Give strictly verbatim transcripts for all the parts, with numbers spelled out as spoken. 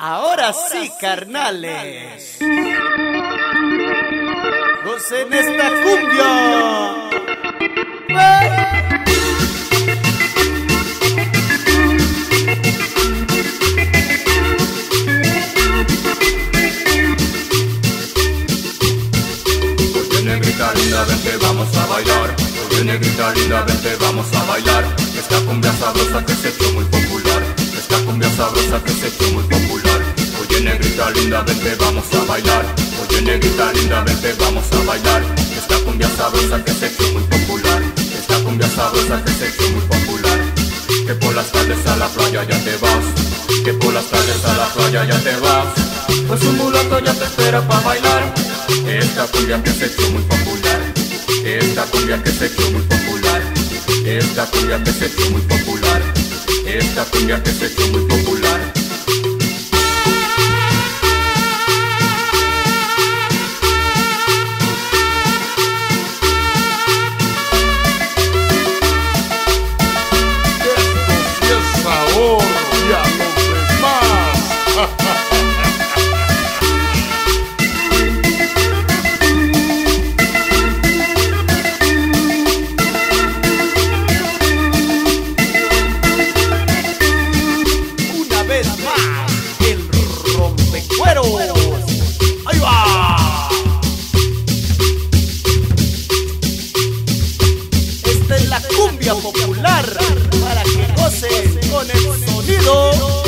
Ahora sí, carnales. Gocen esta cumbia. Oye, negrita linda, vente, vamos a bailar. Oye, negrita linda, vente, vamos a bailar. Esta cumbia sabrosa que se hizo muy popular. Esta cumbia sabrosa que se hizo muy popular. Oye, negrita linda, vente, vamos a bailar. Oye, negrita linda, vente, vamos a bailar. Esta cumbia sabrosa que se hizo muy popular. Esta cumbia sabrosa que se hizo muy popular. Que por las tardes a la playa ya te vas. Que por las tardes a la playa ya te vas. Pues un mulato ya te espera pa' bailar. Esta cumbia que se hizo muy popular. Esta cumbia que se hizo muy popular. Esta cumbia que se hizo muy popular. Esta cumbia que se hizo muy popular. ¡Ahí va! Esta es la cumbia popular para que goces con el sonido.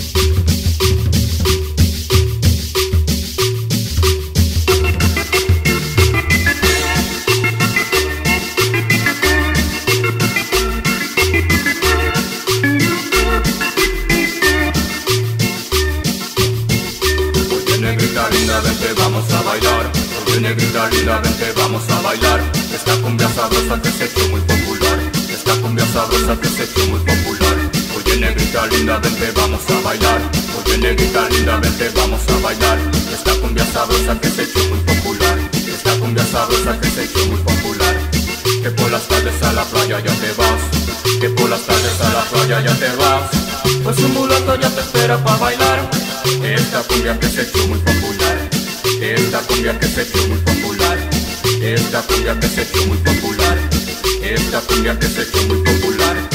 Negrita linda, vente, vamos a bailar. Oye, negrita linda, vente, vamos a bailar. Esta cumbia sabrosa que se hizo muy popular. Esta cumbia sabrosa que se hizo muy popular. Oye, negrita linda, vente, vamos a bailar. Oye, negrita linda, vente, vamos a bailar. Esta cumbia sabrosa que se hizo muy popular. Esta cumbia sabrosa que se hizo muy popular. Que por las tardes a la playa ya te vas. Que por las tardes a la playa ya te vas. Pues un mulato ya te espera pa' bailar. Esta cumbia que se hizo muy popular. Esta cumbia que se hizo muy popular. Esta cumbia que se hizo muy popular. Esta cumbia que se hizo muy popular.